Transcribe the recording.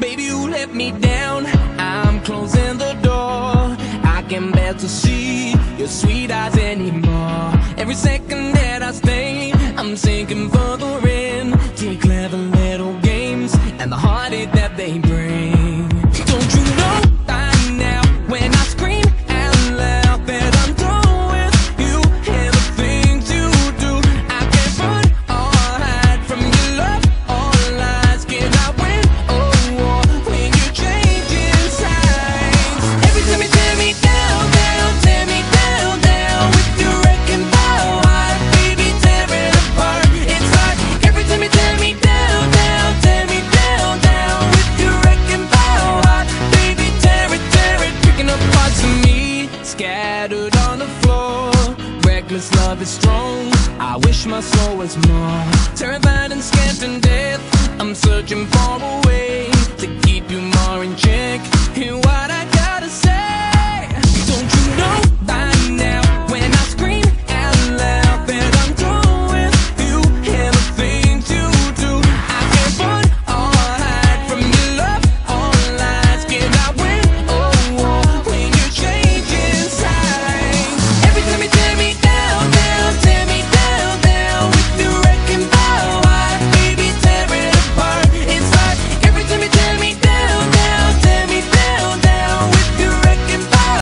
Baby, you let me down, I'm closing the door. I can't bear to see your sweet eyes anymore. Every second that I stay, I'm sinking further in to your clever little games and the heartache that they bring. Don't you know by now, when I scream out loud that I'm done with you and the things you do, I can't run or hide from your love or lies. Can I win or war when you change sides? Every time you tear me down, down, tear me down, down with your wrecking ball, I baby tear it apart. It's like every time you tear me down, down, tear me down, down with your wrecking ball, I baby tear it, picking up parts of me scattered on the floor. Reckless love is strong, I wish my soul was more. Terrified and scared to death, I'm searching for a way to keep you more in check. And what